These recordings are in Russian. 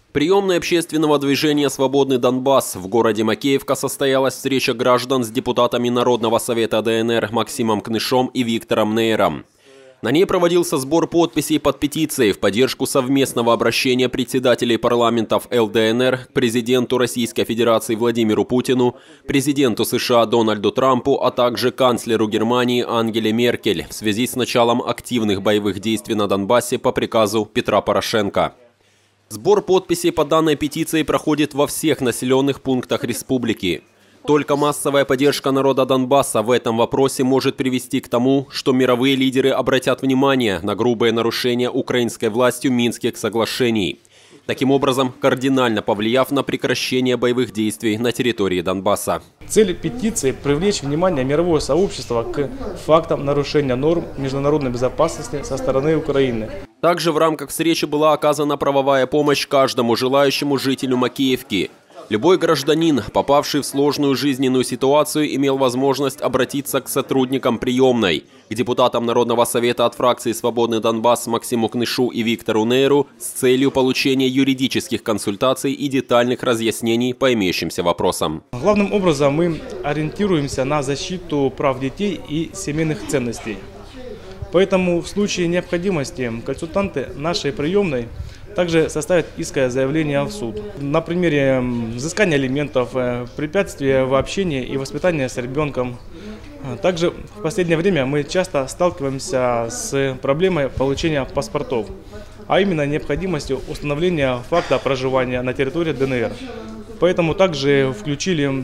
Приемной общественного движения «Свободный Донбасс» в городе Макеевка состоялась встреча граждан с депутатами Народного совета ДНР Максимом Кнышом и Виктором Нейром. На ней проводился сбор подписей под петицией в поддержку совместного обращения председателей парламентов ЛДНР к президенту Российской Федерации Владимиру Путину, президенту США Дональду Трампу, а также канцлеру Германии Ангеле Меркель в связи с началом активных боевых действий на Донбассе по приказу Петра Порошенко. Сбор подписей по данной петиции проходит во всех населенных пунктах республики. Только массовая поддержка народа Донбасса в этом вопросе может привести к тому, что мировые лидеры обратят внимание на грубые нарушения украинской властью Минских соглашений, таким образом кардинально повлияв на прекращение боевых действий на территории Донбасса. Цель петиции – привлечь внимание мирового сообщества к фактам нарушения норм международной безопасности со стороны Украины. Также в рамках встречи была оказана правовая помощь каждому желающему жителю Макеевки. Любой гражданин, попавший в сложную жизненную ситуацию, имел возможность обратиться к сотрудникам приемной, к депутатам Народного совета от фракции «Свободный Донбасс» Максиму Кнышу и Виктору Нейру с целью получения юридических консультаций и детальных разъяснений по имеющимся вопросам. Главным образом мы ориентируемся на защиту прав детей и семейных ценностей. Поэтому в случае необходимости консультанты нашей приемной также составят исковое заявление в суд. На примере взыскания алиментов, препятствия в общении и воспитании с ребенком. Также в последнее время мы часто сталкиваемся с проблемой получения паспортов, а именно необходимостью установления факта проживания на территории ДНР. Поэтому также включили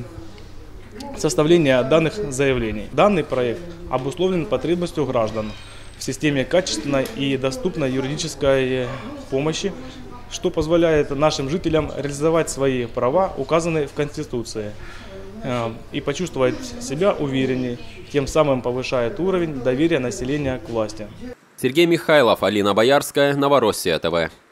составление данных заявлений. Данный проект обусловлен потребностью граждан в системе качественной и доступной юридической помощи, что позволяет нашим жителям реализовать свои права, указанные в Конституции, и почувствовать себя увереннее, тем самым повышает уровень доверия населения к власти. Сергей Михайлов, Алина Боярская, Новороссия ТВ.